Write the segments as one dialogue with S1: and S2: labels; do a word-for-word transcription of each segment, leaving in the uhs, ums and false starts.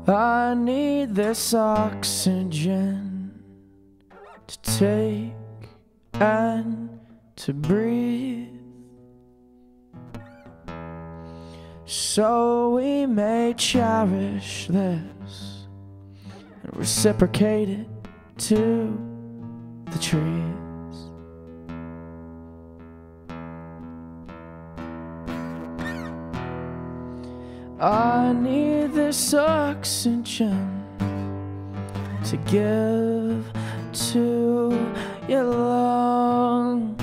S1: I need this oxygen to take and to breathe, so we may cherish this and reciprocate it to the trees. I need this oxygen to give to your lungs.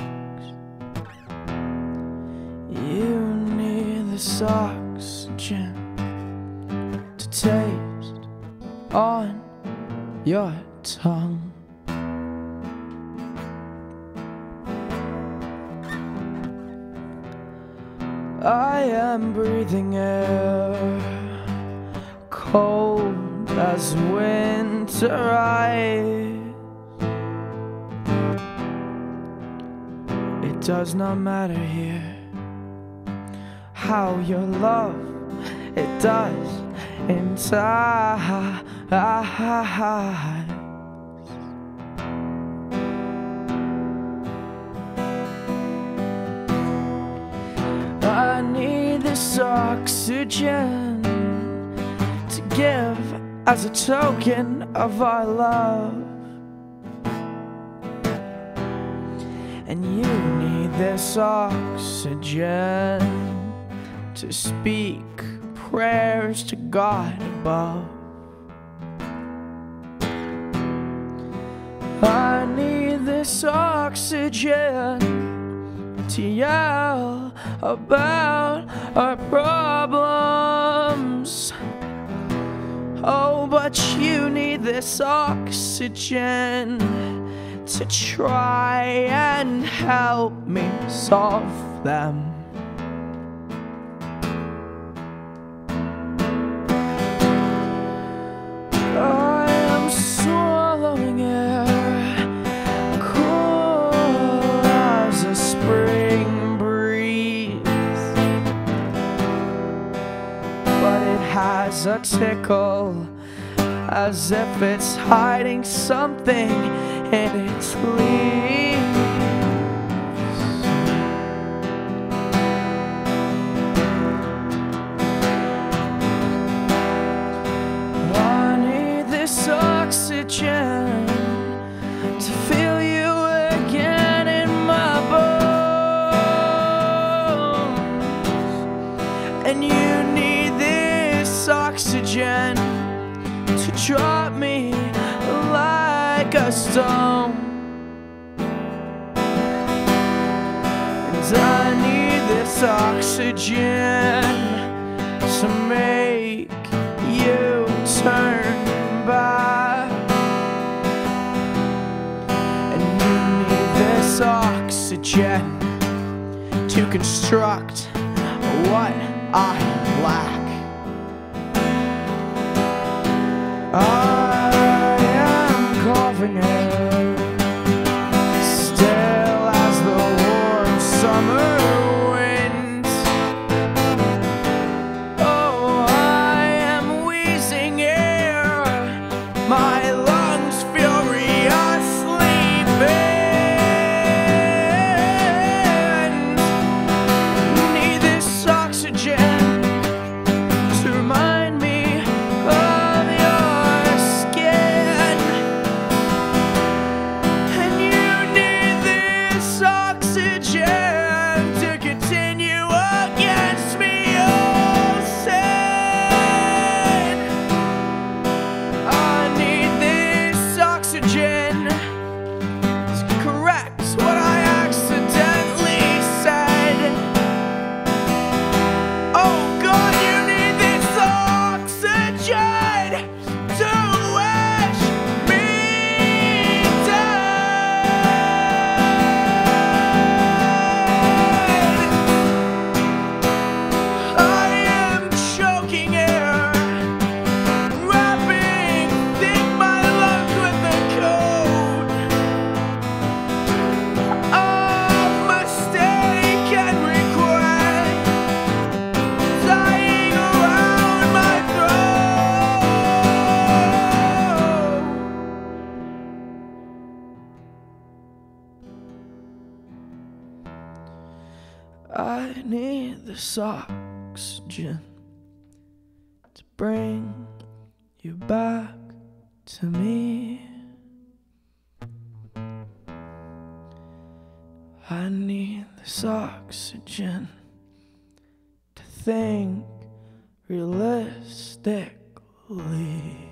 S1: You need this oxygen to taste on your tongue. I am breathing air, cold as winter ice. It does not matter here how your love, it does inside. I need this oxygen to give as a token of our love, and you need this oxygen to speak prayers to God above. I need this oxygen to yell about our problems. Oh, but you need this oxygen to try and help me solve them. I am swallowing air, cool as a spring breeze, but it has a tickle as if it's hiding something in its leaves. I need this oxygen to feel you again in my bones, and you need this oxygen to drop me like a stone. And I need this oxygen to make you turn back, and you need this oxygen to construct what I lack. I am coughing in, still as the warm summer wind. Oh, I am wheezing air, my lungs furiously bend. Need this oxygen I need this oxygen to bring you back to me. I need this oxygen to think realistically.